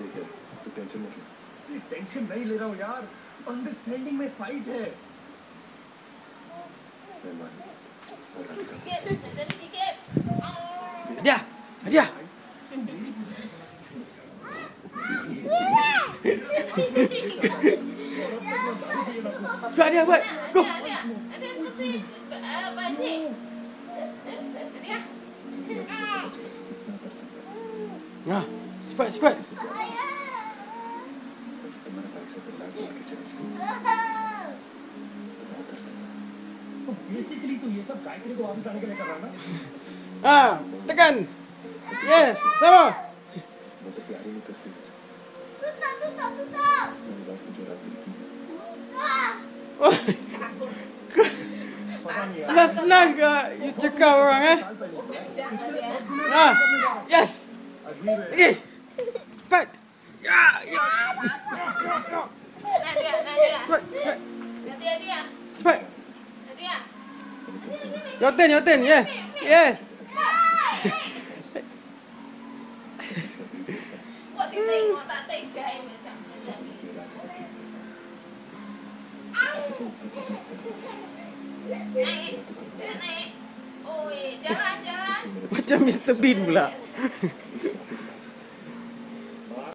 देखिए तो टेंशन मत ले। टेंशन नहीं ले रहा हूँ यार, अंडरस्टैंडिंग में फाइट है। मैं मान और Radhika Hadiah. Hadiah. Buat dia buat. Go. Nah, cepat cepat. तुम्हारे भाई से तो लाख मार के चले जाओ। बहुत दर्द होता है। तो बेसिकली तो ये सब गायत्री को वापस लाने के लिए कर रहा है ना? Ah, tekan. Yes, sama. वो तो प्यार ही नहीं करती मुझसे। मेरी बात को जो रात दिखती है। Oh, पता नहीं यार। senang-senang ke you cakap orang eh? साल पहले Ah, yes. अजीब है। Lagi. Cepat. Ya, ya. Cepat, cepat. Cepat. Your turn, yeah. Yes. Kok ditengok tak tega macam ni. Naik. Oi, jalan. Macam Mr. Bean pula.